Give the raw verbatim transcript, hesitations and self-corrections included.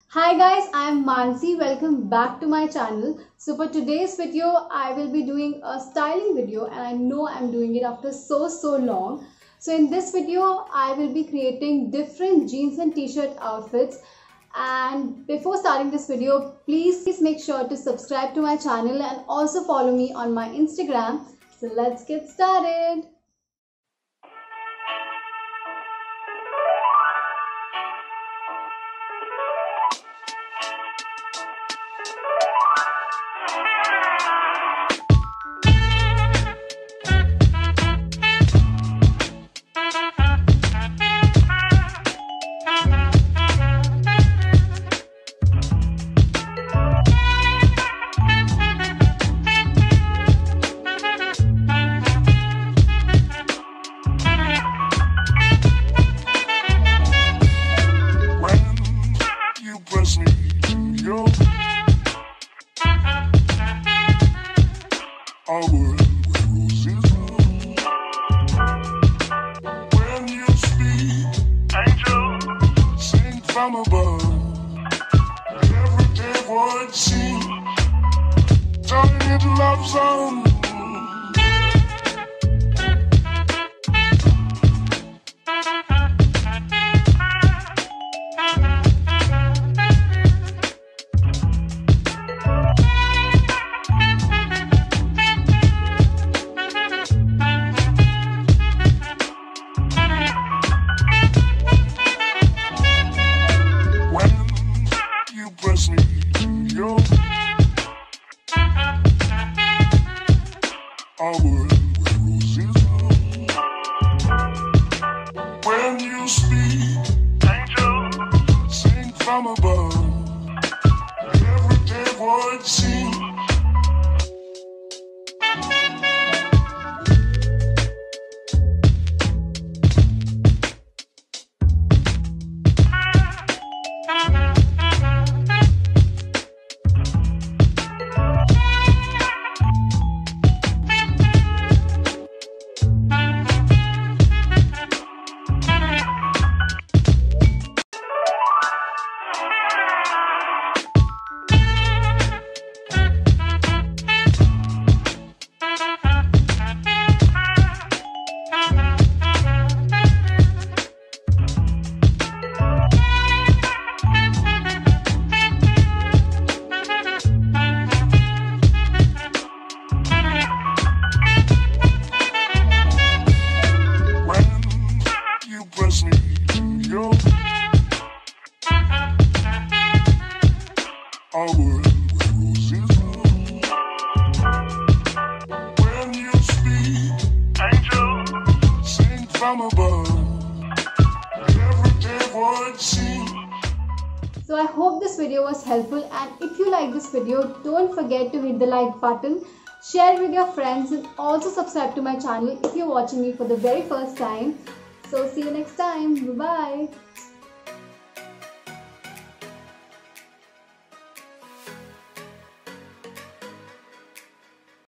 Hi guys, I am Mansi. Welcome back to my channel. So for today's video, I will be doing a styling video and I know I'm doing it after so so long. So in this video, I will be creating different jeans and t-shirt outfits. And before starting this video, please, please make sure to subscribe to my channel and also follow me on my Instagram. So let's get started. I would roses when you speak, angel, sing from above. Everyday word seems turning into love song. Press me to your I would wear roses when you speak, angel, sing from above. Everyday word seems press me to your I would wear roses when you speak, angel, sing from above. Everyday word seems. So I hope this video was helpful, and if you like this video, don't forget to hit the like button, share it with your friends, and also subscribe to my channel if you're watching me for the very first time. So see you next time. Bye bye.